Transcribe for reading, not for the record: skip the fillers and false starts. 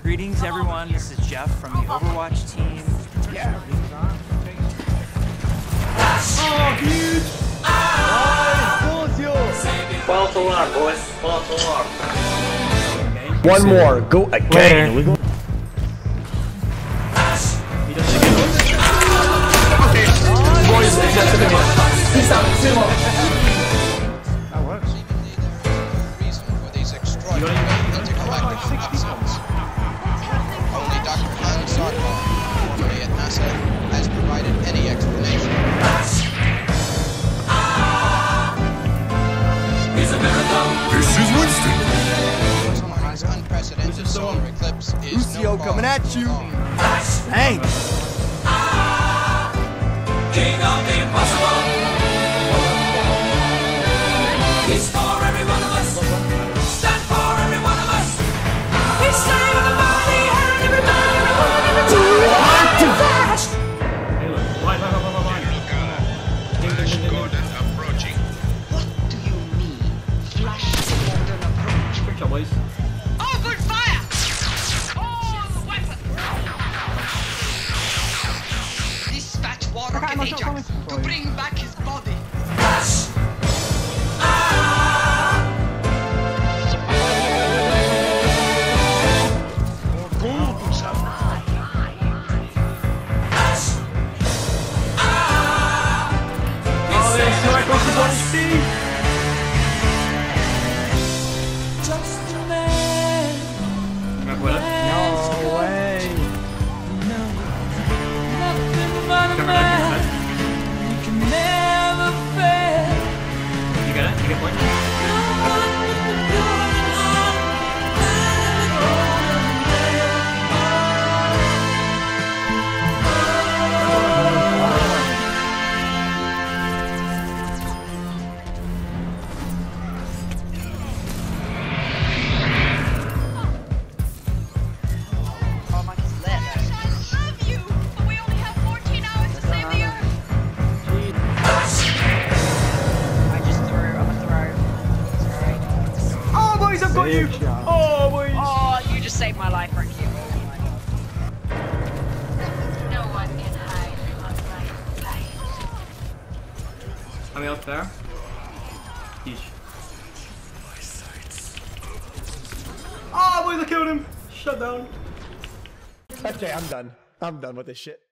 Greetings, everyone. This is Jeff from the Overwatch team. Yeah. Oh, huge! Lucio! False alarm, boys. False alarm. One more. Go again. We go. Boys, that's the Peace out. That works. Reason for these extraordinary intergalactic episodes. Only Dr. Hanzo, formerly at NASA, has provided any explanation. This is Winston. Tomorrow's unprecedented solar eclipse is Lucio no coming at you. Thanks. King of the impossible. He's for every one of us. Stand for every one of us. He's saving the body and every man, every woman, every child. Flash. Flash Gordon approaching. What do you mean, Flash Gordon approach? Open fire! All weapons! Dispatch War Rocket Ajax to bring back his body. Just a man. No way. Nothing but a man. You can never fail. You got it? You get one? No one with the golden heart. Cormac's left. I love you, but we only have 14 hours to save the Earth. I just threw. I'm a throw. Sorry. Oh, boys, I've got you. Oh, boys. Oh, you just saved my life, thank you. No one can hide from light. How many else there? Each. Oh, boys, I killed him. Shut down. Okay, I'm done. I'm done with this shit.